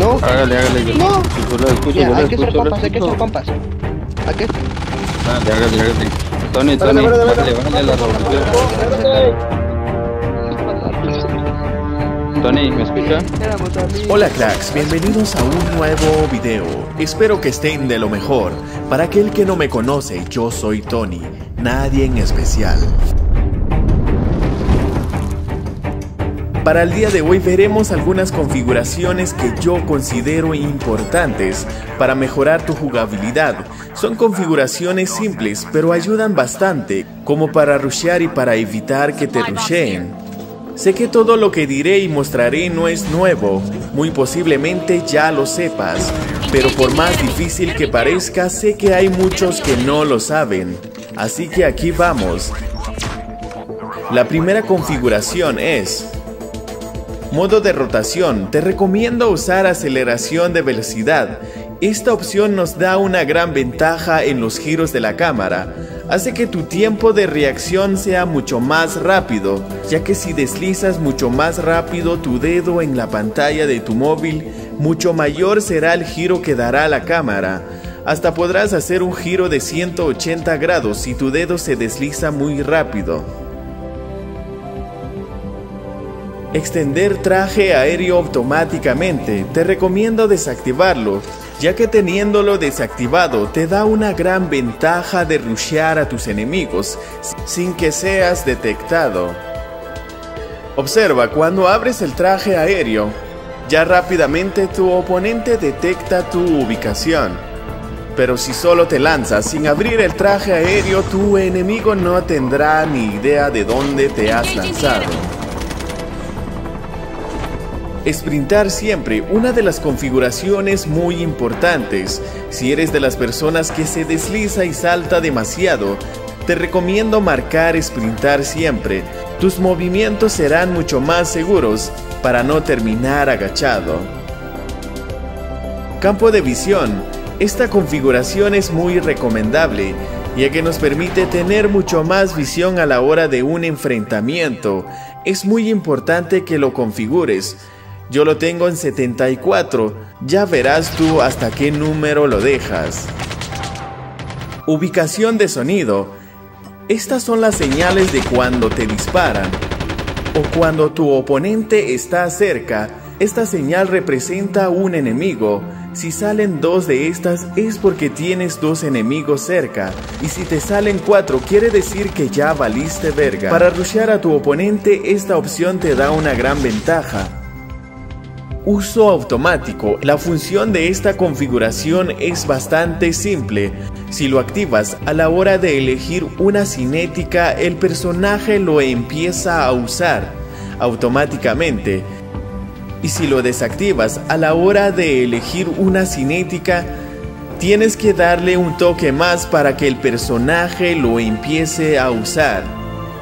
No. Hágale, hágale. No. Escucho, Mira, hay que hacer escucho. pompas, hay que hacer pompas. ¿A qué? Hágale, hágale. Tony, Espérate, bájale la revolución. Tony, ¿me escucha? Hola cracks, bienvenidos a un nuevo video. Espero que estén de lo mejor. Para aquel que no me conoce, yo soy Tony, nadie en especial. Para el día de hoy veremos algunas configuraciones que yo considero importantes para mejorar tu jugabilidad. Son configuraciones simples, pero ayudan bastante, como para rushear y para evitar que te rusheen. Sé que todo lo que diré y mostraré no es nuevo, muy posiblemente ya lo sepas, pero por más difícil que parezca, sé que hay muchos que no lo saben. Así que aquí vamos. La primera configuración es modo de rotación. Te recomiendo usar aceleración de velocidad. Esta opción nos da una gran ventaja en los giros de la cámara. Hace que tu tiempo de reacción sea mucho más rápido, ya que si deslizas mucho más rápido tu dedo en la pantalla de tu móvil, mucho mayor será el giro que dará la cámara. Hasta podrás hacer un giro de 180 grados si tu dedo se desliza muy rápido. Extender traje aéreo automáticamente. Te recomiendo desactivarlo, ya que teniéndolo desactivado te da una gran ventaja de rushear a tus enemigos sin que seas detectado. Observa, cuando abres el traje aéreo, ya rápidamente tu oponente detecta tu ubicación. Pero si solo te lanzas sin abrir el traje aéreo, tu enemigo no tendrá ni idea de dónde te has lanzado. Sprintar siempre, una de las configuraciones muy importantes. Si eres de las personas que se desliza y salta demasiado, te recomiendo marcar sprintar siempre. Tus movimientos serán mucho más seguros para no terminar agachado. Campo de visión. Esta configuración es muy recomendable, ya que nos permite tener mucho más visión a la hora de un enfrentamiento. Es muy importante que lo configures. Yo lo tengo en 74, ya verás tú hasta qué número lo dejas. Ubicación de sonido. Estas son las señales de cuando te disparan o cuando tu oponente está cerca. Esta señal representa un enemigo. Si salen dos de estas es porque tienes dos enemigos cerca, y si te salen 4 quiere decir que ya valiste verga. Para rushear a tu oponente esta opción te da una gran ventaja. Uso automático. La función de esta configuración es bastante simple. Si lo activas a la hora de elegir una cinética, el personaje lo empieza a usar automáticamente. Y si lo desactivas a la hora de elegir una cinética, tienes que darle un toque más para que el personaje lo empiece a usar.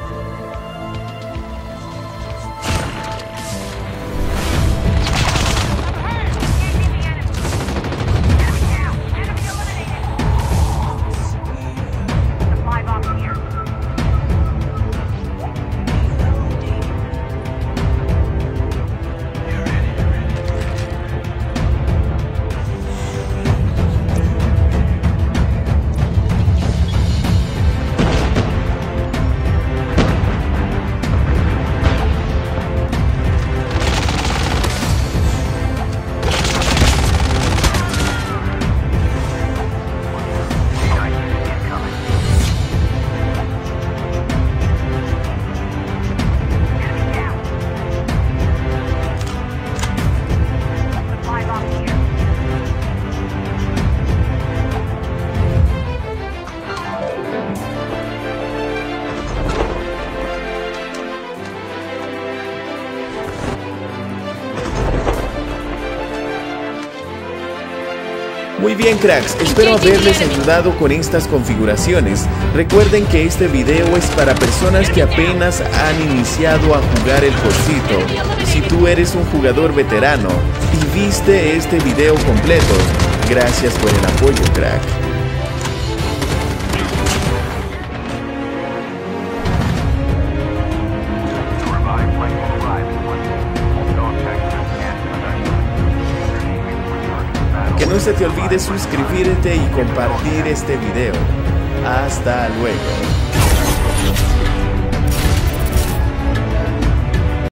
Muy bien cracks, espero haberles ayudado con estas configuraciones. Recuerden que este video es para personas que apenas han iniciado a jugar el jueguito. Si tú eres un jugador veterano y viste este video completo, gracias por el apoyo crack. Que no se te olvide suscribirte y compartir este video. Hasta luego.